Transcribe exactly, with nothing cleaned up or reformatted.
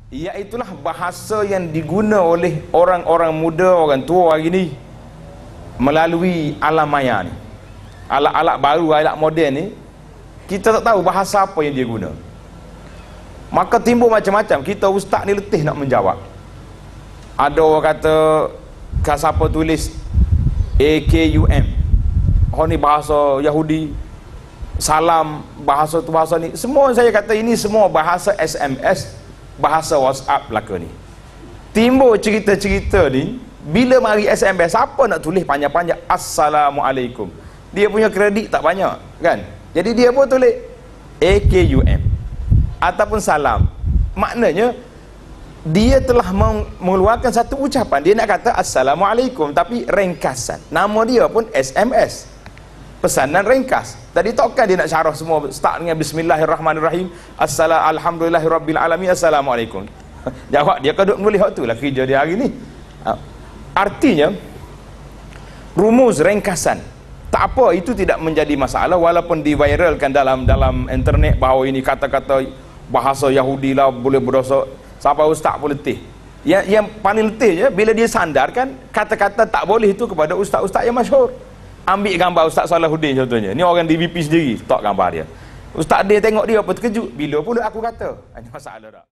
Iaitulah bahasa yang diguna oleh orang-orang muda, orang tua hari ni melalui alam maya ni. Alat-alat baru, alat moden ni, kita tak tahu bahasa apa yang dia guna. Maka timbul macam-macam. Kita ustaz ni letih nak menjawab. Ada orang kata, siapa tulis A K U M, oh ni bahasa Yahudi, salam bahasa tu bahasa ni. Semua saya kata ini semua bahasa S M S, bahasa WhatsApp belaka ni. Timbul cerita-cerita ni, bila mari S M S, siapa nak tulis panjang-panjang Assalamualaikum? Dia punya kredit tak banyak, kan? Jadi dia pun tulis A K U M ataupun salam. Maknanya dia telah mengeluarkan satu ucapan. Dia nak kata Assalamualaikum, tapi ringkasan. Nama dia pun S M S, pesanan ringkas. Tadi takkan dia nak syarah semua, start dengan Bismillahirrahmanirrahim, Assalamualaikum, Alhamdulillahirrabbilalamin, Assalamualaikum. Jawab dia, kau duduk menulis waktu lah kerja dia hari ni. Artinya rumus ringkasan tak apa, itu tidak menjadi masalah. Walaupun diviralkan dalam dalam internet bahawa ini kata-kata bahasa Yahudi lah boleh berdosa, sampai ustaz pun letih. Yang, yang paling letih je bila dia sandarkan kata-kata tak boleh itu kepada ustaz-ustaz yang masyhur. Ambil gambar Ustaz Salahuddin contohnya, ni orang D V P sendiri tak gambar dia. Ustaz dia tengok dia apa terkejut, bila pula aku kata? Ini masalah tak?